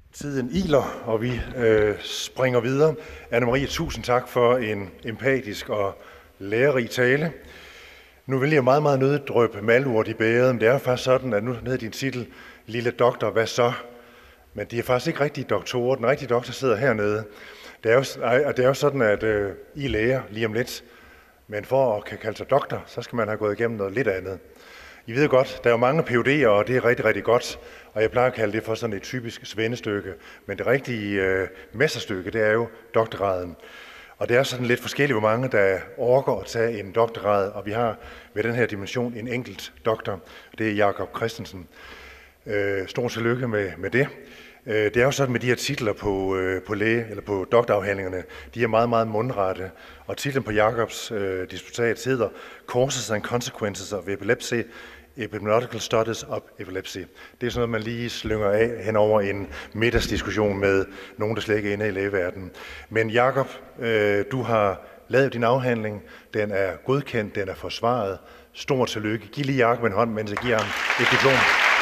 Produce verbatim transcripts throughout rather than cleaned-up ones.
Tiden iler, og vi øh, springer videre. Anne-Marie, tusind tak for en empatisk og lærerig tale. Nu vil jeg meget, meget nødigt drøbe malurt i bæret, men det er faktisk sådan, at nu hedder din titel Lille Doktor, hvad så? Men de er faktisk ikke rigtige doktorer. Den rigtige doktor sidder hernede. Det er jo, det er jo sådan, at øh, I er læger lige om lidt, men for at kan kalde sig doktor, så skal man have gået igennem noget lidt andet. I ved godt, der er jo mange P H D'er, og det er rigtig, rigtig godt, og jeg plejer at kalde det for sådan et typisk svendestykke, men det rigtige øh, mesterstykke, det er jo doktorgraden. Og det er sådan lidt forskelligt, hvor mange der orker at tage en doktorgrad, og vi har ved den her dimension en enkelt doktor, det er Jakob Christensen. Øh, stor tillykke med, med det. Øh, det er jo sådan med de her titler på, øh, på læge, eller på doktorafhandlingerne, de er meget, meget mundrette, og titlen på Jakobs øh, disputat hedder Causes and Consequences of Epilepsy, Epidemiological Studies of Epilepsy. Det er sådan noget, man lige slynger af hen over en middagsdiskussion med nogen, der slet ikke er inde i lægeverdenen. Men Jakob, øh, du har lavet din afhandling, den er godkendt, den er forsvaret. Stort tillykke. Giv lige Jakob en hånd, mens jeg giver ham et diplom.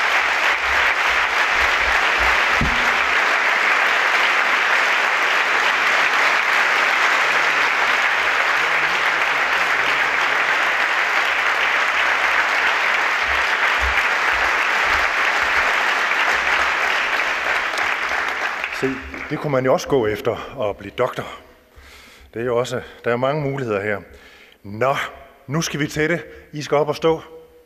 Se, det kunne man jo også gå efter at blive doktor. Det er jo også, der er mange muligheder her. Nå, nu skal vi til det. I skal op og stå.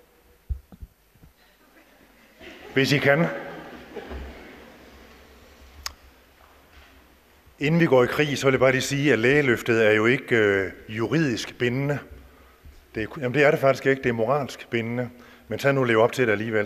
Hvis I kan. Inden vi går i krig, så vil jeg bare lige sige, at lægeløftet er jo ikke øh, juridisk bindende. Det er, jamen det er det faktisk ikke, det er moralsk bindende. Men tag nu og leve op til det alligevel.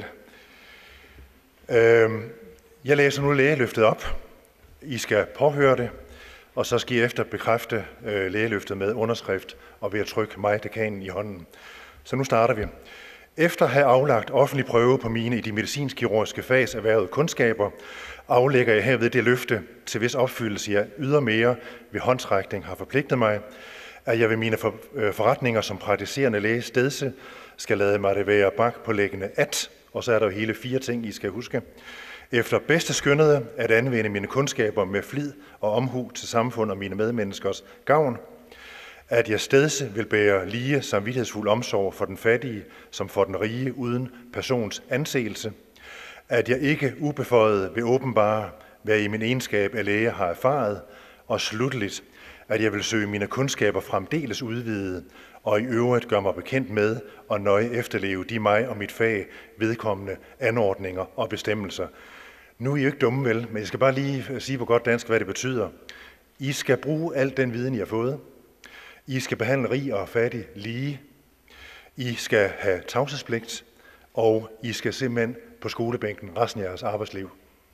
Øh, jeg læser nu lægeløftet op. I skal påhøre det, og så skal I efter bekræfte øh, lægeløftet med underskrift og ved at trykke mig, dekanen, i hånden. Så nu starter vi. Efter at have aflagt offentlig prøve på mine i de medicinsk-kirurgiske fags erhvervede kundskaber, aflægger jeg herved det løfte, til hvis opfyldelse jeg ydermere ved håndtrækning har forpligtet mig, at jeg ved mine for, øh, forretninger som praktiserende læge stedse skal lade mig det være bak på læggende at, og så er der jo hele fire ting, I skal huske. Efter bedste skønnede at anvende mine kundskaber med flid og omhu til samfund og mine medmenneskers gavn, at jeg stedse vil bære lige samvittighedsfuld omsorg for den fattige som for den rige uden persons anseelse, at jeg ikke ubeføjet vil åbenbare, hvad i min egenskab af læge har erfaret, og slutteligt, at jeg vil søge mine kundskaber fremdeles udvide, og i øvrigt gøre mig bekendt med og nøje efterleve de mig og mit fag vedkommende anordninger og bestemmelser. Nu er I jo ikke dumme, vel, men jeg skal bare lige sige på godt dansk, hvad det betyder. I skal bruge al den viden, I har fået. I skal behandle rig og fattig lige. I skal have tavshedspligt, og I skal simpelthen på skolebænken resten af jeres arbejdsliv.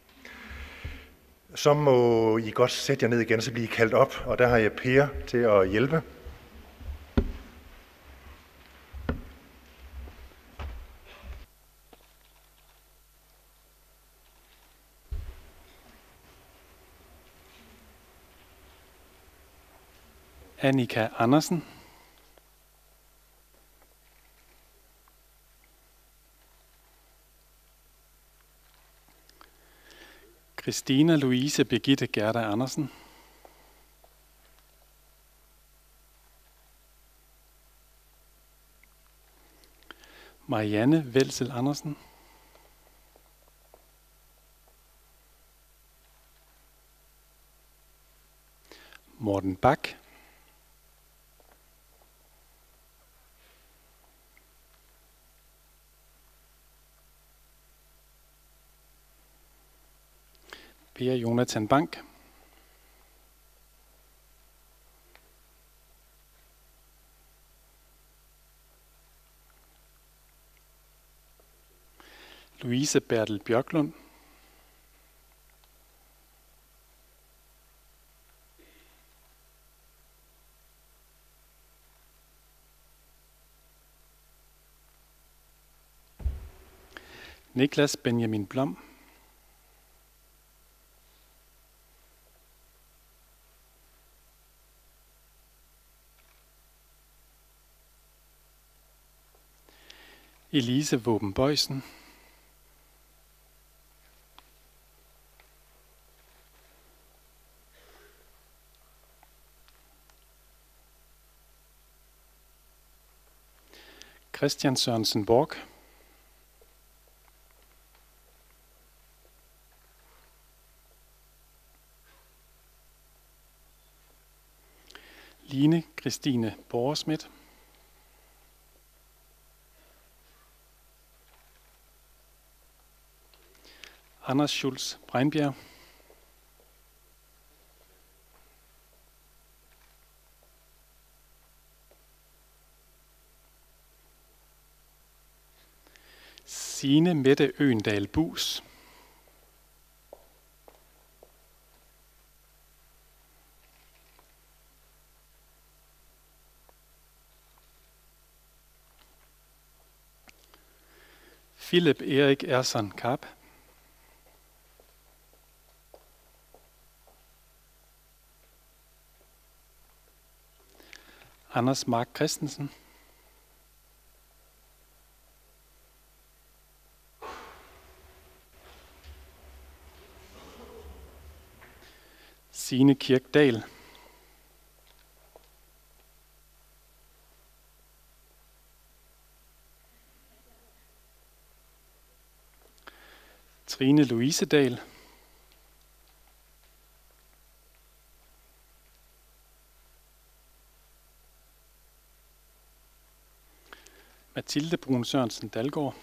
Så må I godt sætte jer ned igen, så bliver I kaldt op, og der har jeg Per til at hjælpe. Annika Andersen. Christina Louise Birgitte Gerda Andersen. Marianne Welsel Andersen. Morten Bak. Per Jonathan Bank. Louise Bertel Bjørklund. Niklas Benjamin Blom. Elise Våben Bøjsen. Christian Sørensen Borg. Line Christine Borgersmidt. Anders Schulz Breinbjerg. Signe Mette Øendal Buus. Philip Erik Erson Karp. Anders Mark Christensen. Signe Kirkdal. Trine Louise Dahl. Mathilde Brun Sørensen Dalgaard.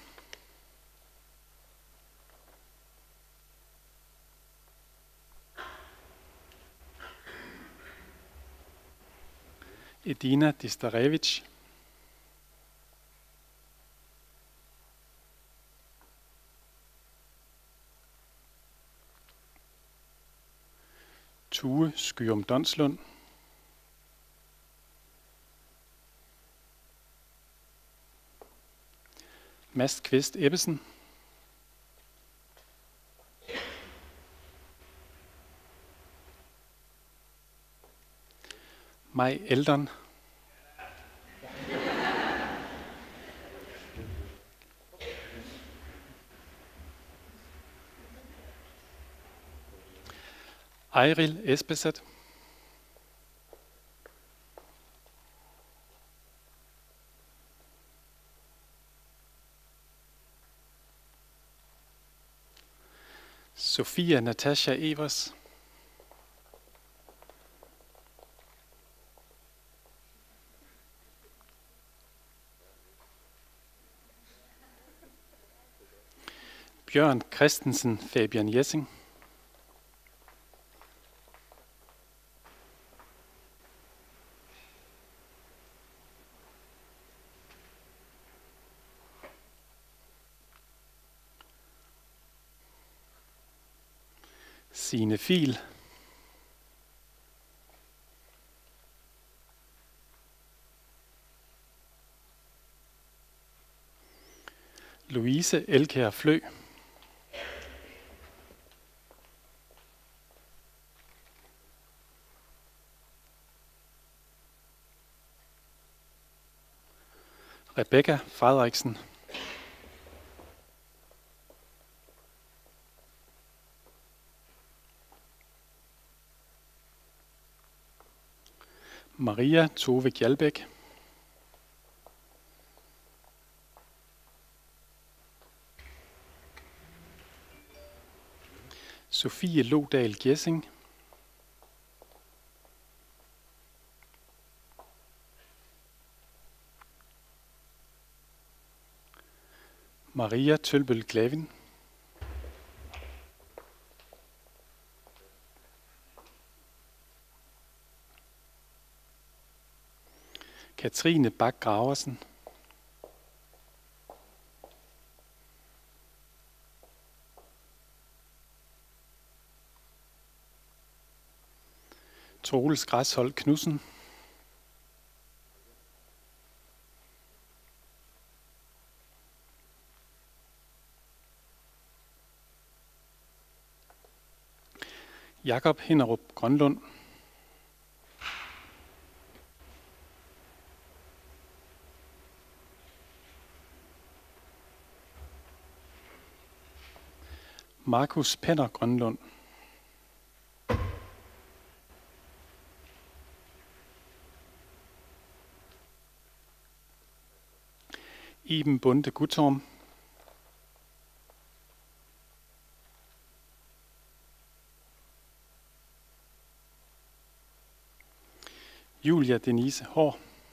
Edina Distarevic. Tue Skyum Donslund. Mads Kvist Ebbesen. Maj Eldon. Ejril Espeset. Sofia Natasha Evers. Bjørn Christensen Fabian Jessing. Signe Fiel. Louise Elkjær Flø. Rebecca Frederiksen. Maria Tove Gjalbæk. Sofie Lodal Gjessing. Maria Tølbøl Glavin. Katrine Bak Graversen. Troels Græshold Knudsen. Jakob Hinderup Grønlund. Markus Penner Grønlund. Iben Bunde Guttorm, Julia Denise Hår,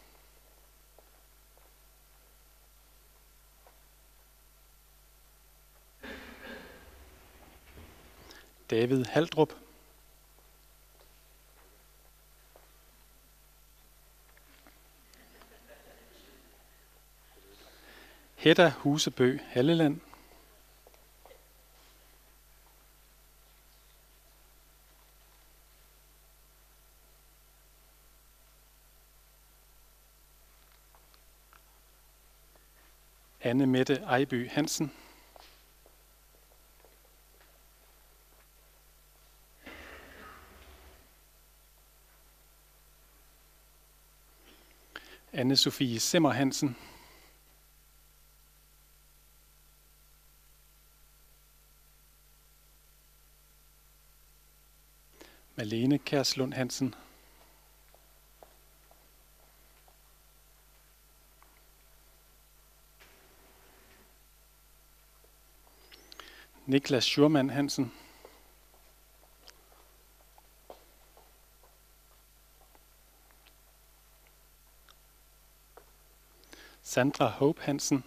David Haldrup, Hedda Husebø Halleland, Anne Mette Ejby Hansen, Anne Sofie Simmer Hansen, Malene Kærslund Hansen, Niklas Schurmann Hansen, Sandra Hope Hansen,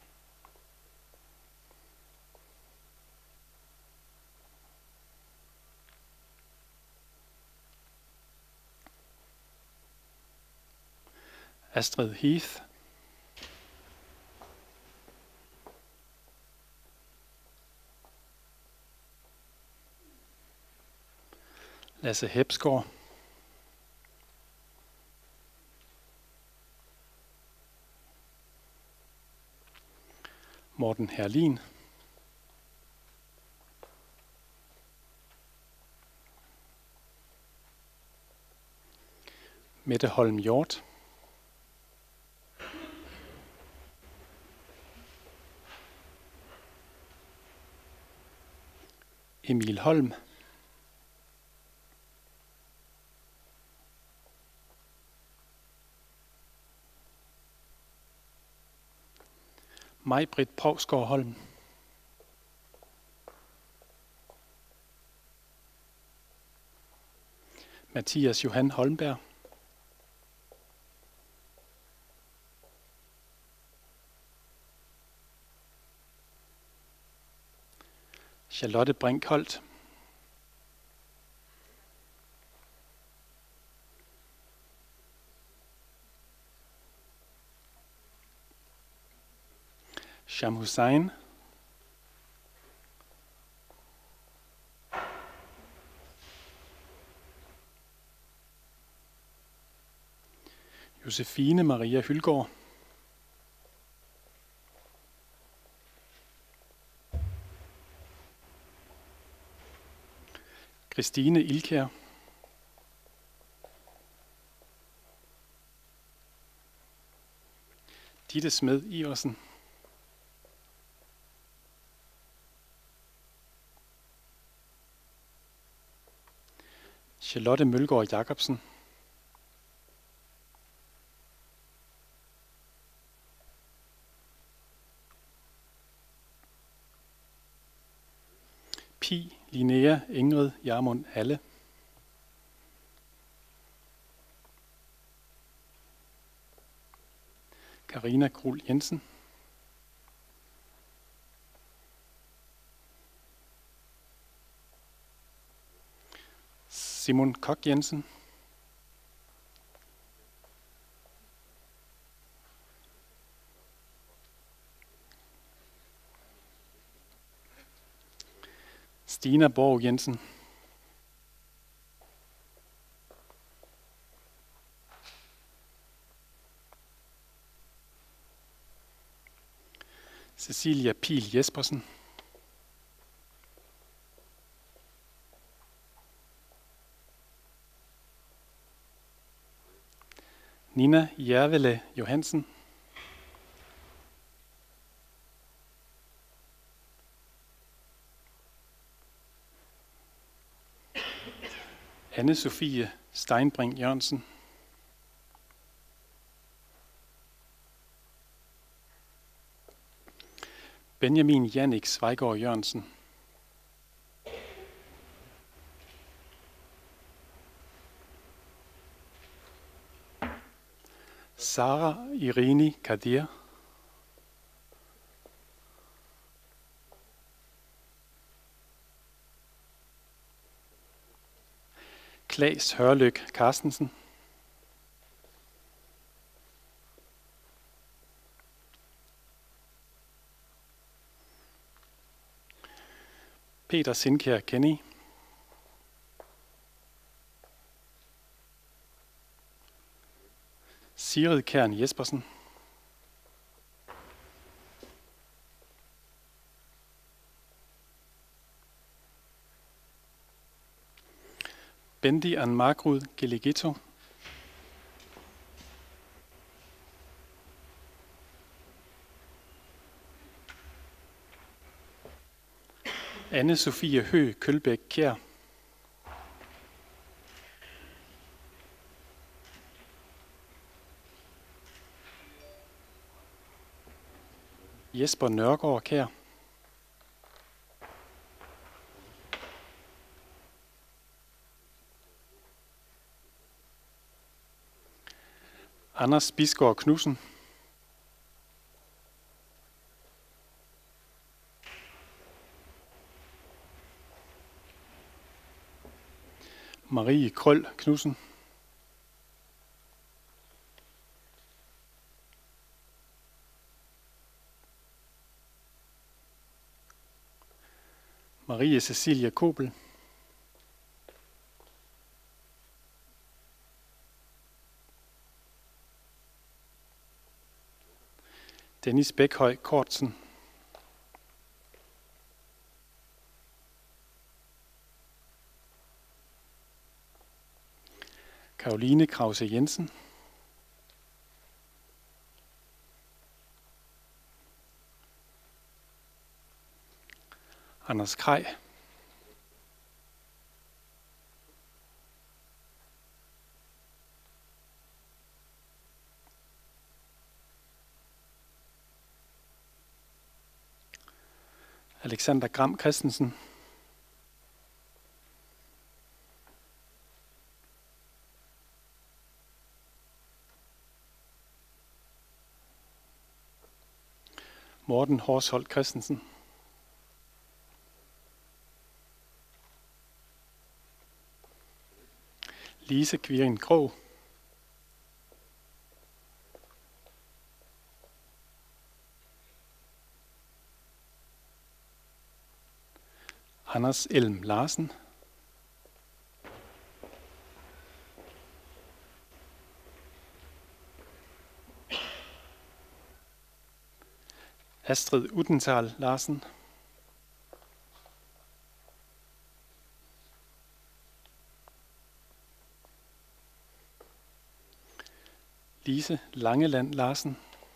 Astrid Heath, Lasse Hepsgaard, Morten Herlin, Mette Holm Hjort, Emil Holm, Maj-Britt Provsgaard Holm, Mathias Johan Holmberg, Charlotte Brink Holt, Sham Hussain, Josefine Maria Hylgaard, Christine Ilkjær, Ditte Smed Iversen, Charlotte Mølgaard Jacobsen, Pi Linnea Ingrid Jarmund Halle, Karina Krul Jensen, Simon Kok Jensen, Stina Borg Jensen, Cecilia Pihl Jespersen, Nina Jervele Johansen, Anne Sofie Steinbring Jørgensen, Benjamin Jannik Svejgaard Jørgensen. Sara Irini Kadir. Klaas Hørlyk Carstensen. Peter Sindkjær Kenny. Sigrid Kjern Jespersen. Bendi Anmargrud Geligito. Anne Sofie Høgh Kølbæk Kjær. Jesper Nørgaard Kjær. Anders Bisgaard Knudsen. Marie Krøll Knudsen. Marie Cecilia Kobel. Dennis Bækhøj Kortsen. Karoline Krause Jensen. Anders Krej. Alexander Gram Christensen. Morten Horsholt Christensen. Lise Kvirin Krog. Anders Elm Larsen. Astrid Udenthal Larsen. Lise Langeland Larsen.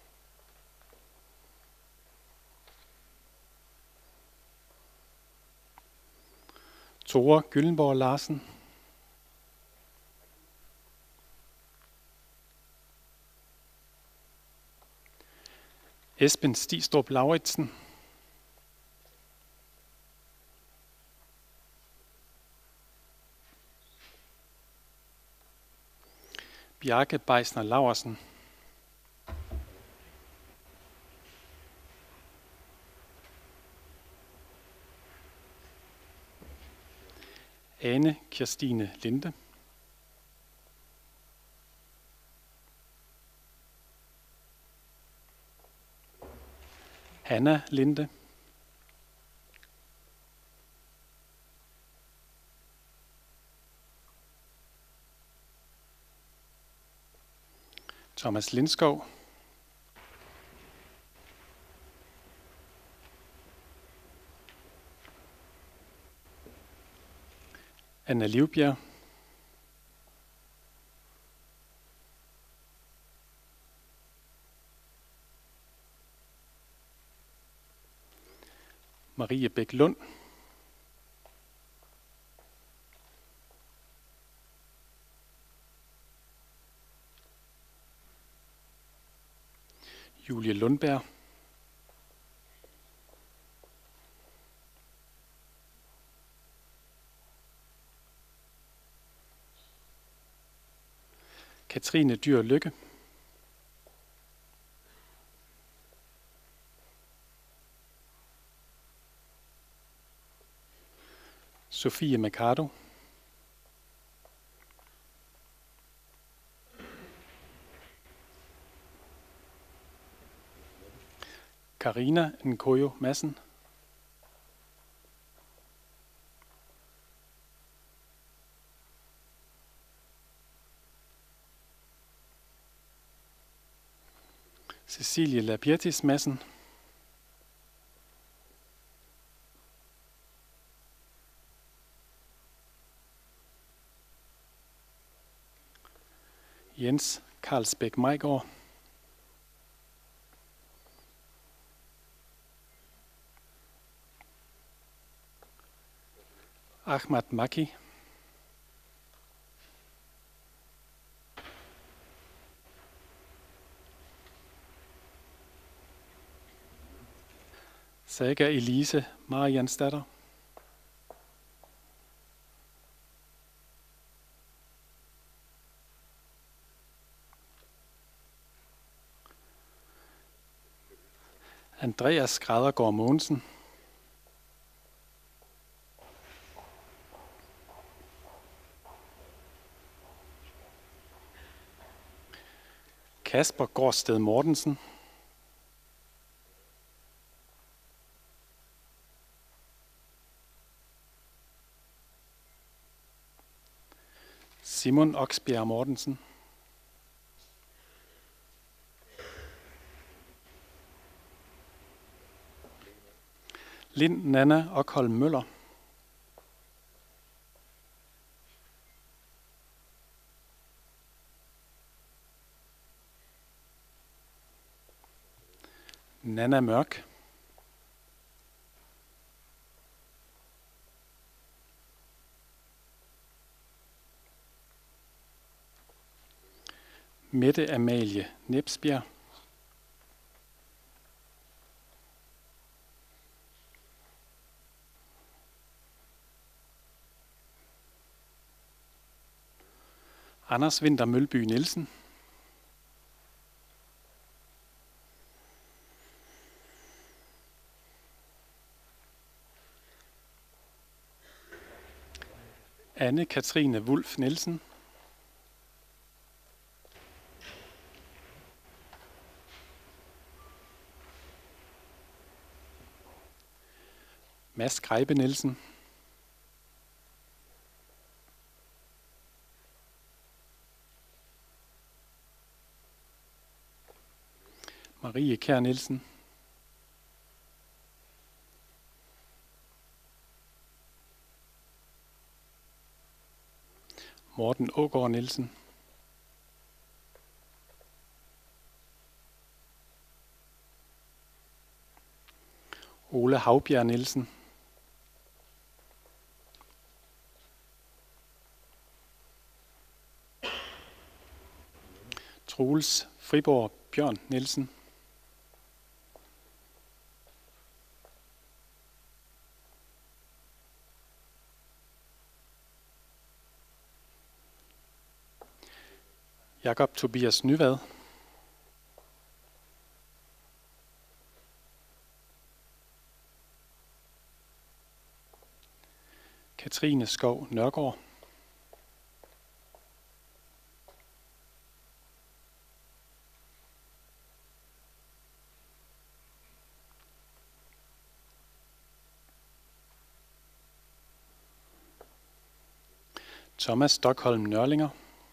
Tore Gyllenborg Larsen. Esben Stistrup Lauritsen. Bjarke Beisner Laursen. Ane Kirstine Linde. Hanna Linde. Thomas Lindskov. Anna Livbjerg. Marie Bæk Lund. Julie Lundberg. Katrine Dyhr Lykke. Sofie Mercado. Karina Nkoyo Madsen. Cecilie Labirtis Madsen. Jens Carlsbæk Majgaard. Ahmad Maki. Saga Elise Mariansdatter. Andreas Skræddergaard Mogensen. Kasper Gårdsted Mortensen. Simon Oksbjerg Mortensen. Lind Nanna Okholm Møller. Nanna Mørk. Mette Amalie Nebsbjerg. Anders Winter Mølby Nielsen. Anne-Katrine Wulff Nielsen. Mads Grebe Nielsen. Marie Kjær Nielsen. Morten Aagaard Nielsen. Ole Havbjerg Nielsen. Troels Friborg Bjørn Nielsen. Jakob Tobias Nyvad. Katrine Skov Nørgaard. Thomas Stockholm Nørlinger.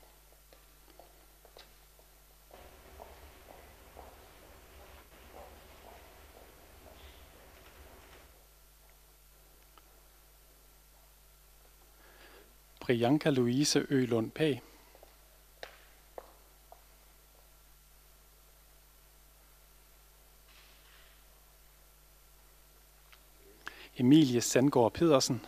Priyanka Louise Ølund Pag. Emilie Sandgaard Pedersen.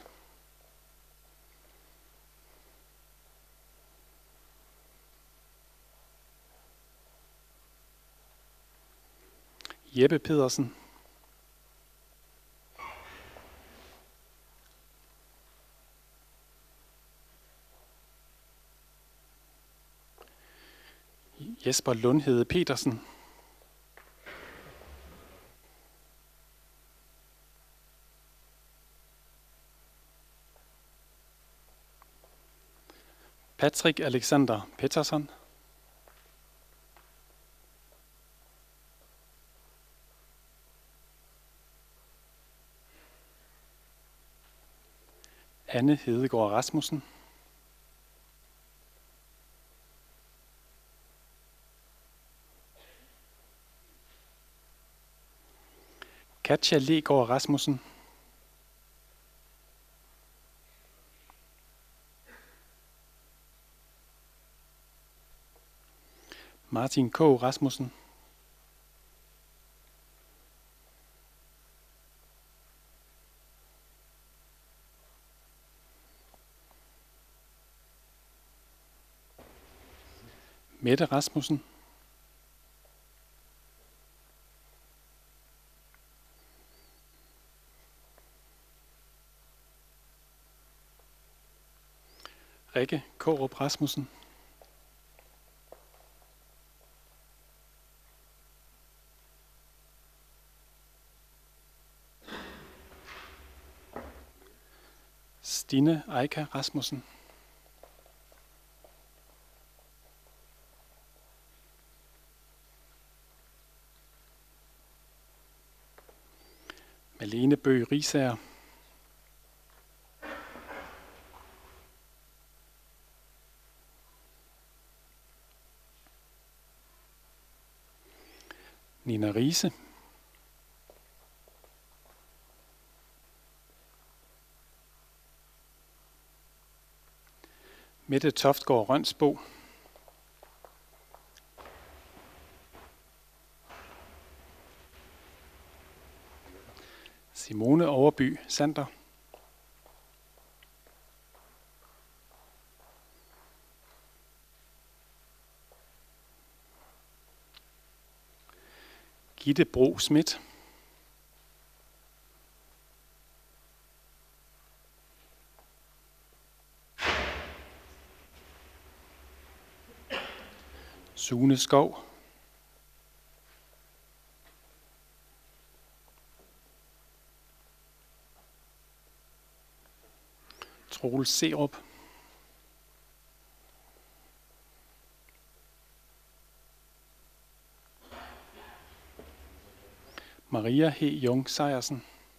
Jeppe Pedersen. Jesper Lundhede Petersen. Patrick Alexander Pettersson. Anne Hedegaard Rasmussen. Katja Legaard Rasmussen. Martin K. Rasmussen. Mette Rasmussen. Rikke Kårup Rasmussen. Stine Eika Rasmussen. Malene Bøgh Risager. Nina Riise. Mette Toftgaard Rønsbo. Simone Overby Sander. Gitte Bro Schmidt. Sune Skov. Troels Serup. Maria H. Jung Sejersen.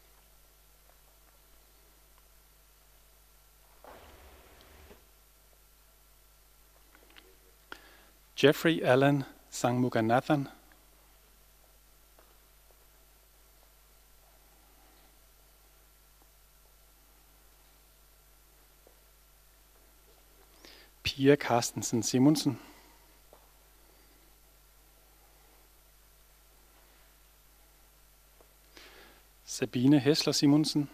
Jeffrey Allen Sangmuganathan. Pia Carstensen Simonsen. Sabine Hessler Simonsen.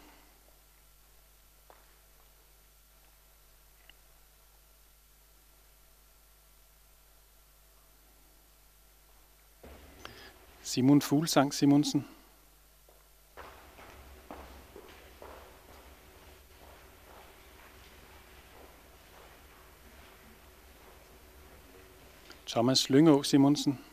Simon Fuglsang Simonsen. Thomas Lyngå Simonsen.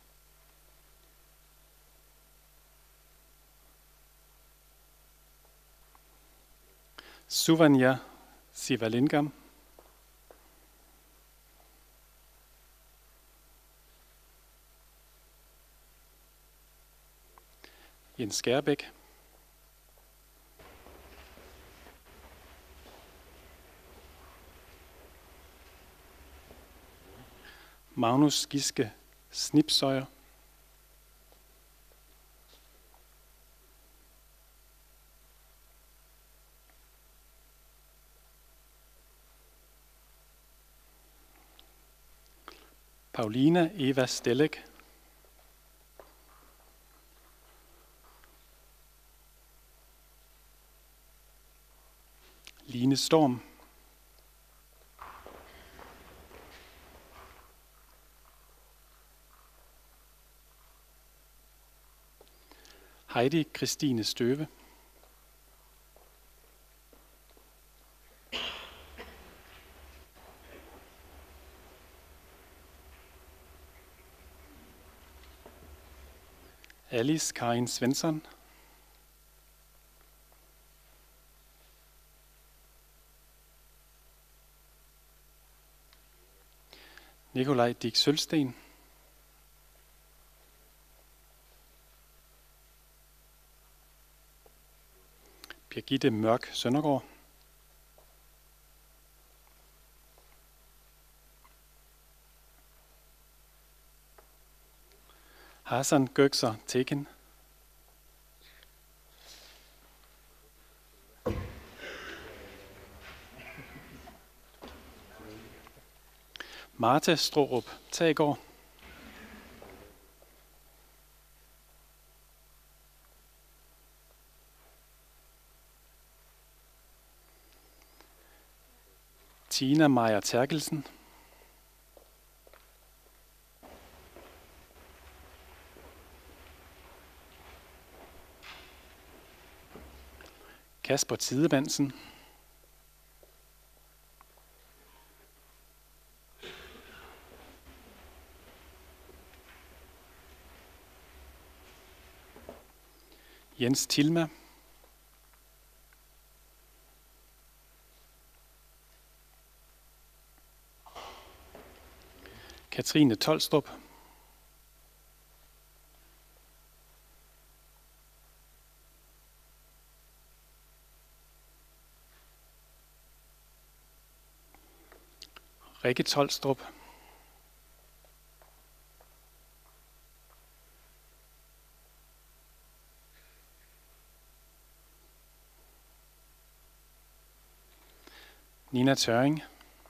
Suvanya Sivalingam. Jens Skærbæk. Magnus Giske Snipsøjer. Paulina Eva Stellek. Line Storm. Heidi Christine Støve. Alice Karin Svensson. Nikolaj Dick Sølsten. Birgitte Mørk Søndergaard. Hassan Gökser Tekin. Martha Straarup Taggaard. Tina Meyer Terkelsen. Kasper Tidebandsen. Jens Tilma. Katrine Tolstrup. Rikke Tolstrup. Nina Tøring.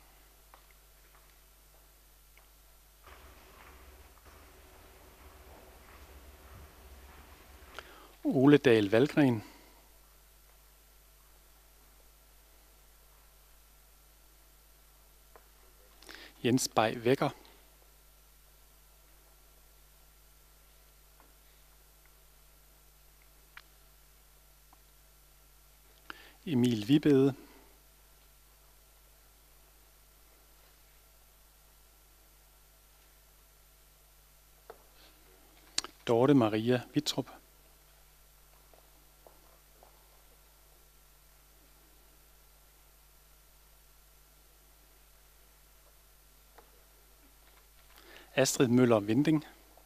Ole Dahl Valgren. Jens Bay Vækker. Emil Vibede. Dorte Maria Wittrup. Astrid Møller Vinding.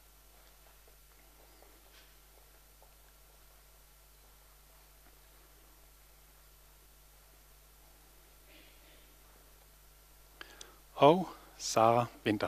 Og Sara Winter.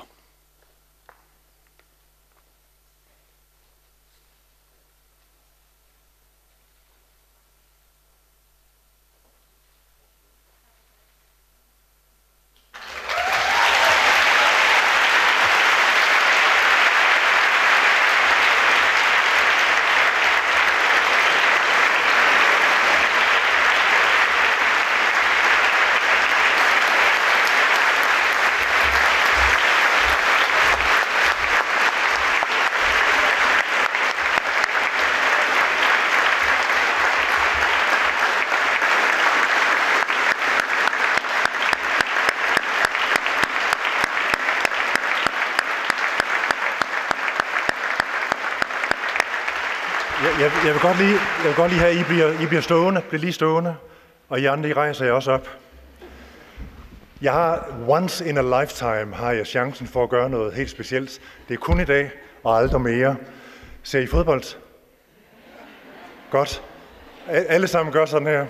Jeg, jeg, vil godt lige, jeg vil godt lige have, at I bliver, I bliver stående. Bliv lige stående. Og I andre, I rejser jer også op. Jeg har once in a lifetime har jeg chancen for at gøre noget helt specielt. Det er kun i dag og aldrig mere. Ser I fodbold? Godt. Alle sammen gør sådan her.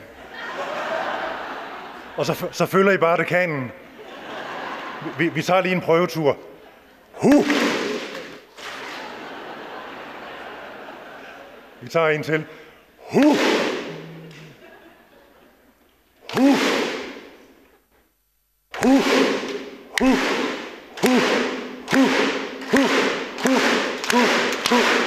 Og så, så følger I bare dekanen. Vi, vi tager lige en prøvetur. Huh! Vi tager en til. Huh! Huh! Huh! Huh! Huh! Huh! Huh! Huh! Huh! Huh!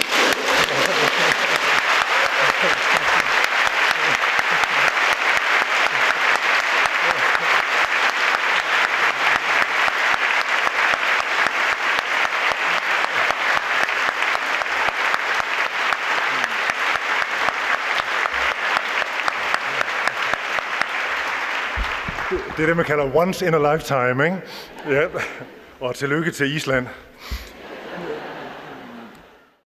Det er det, man kalder once in a lifetime, ikke? Ja. Og tillykke til Island.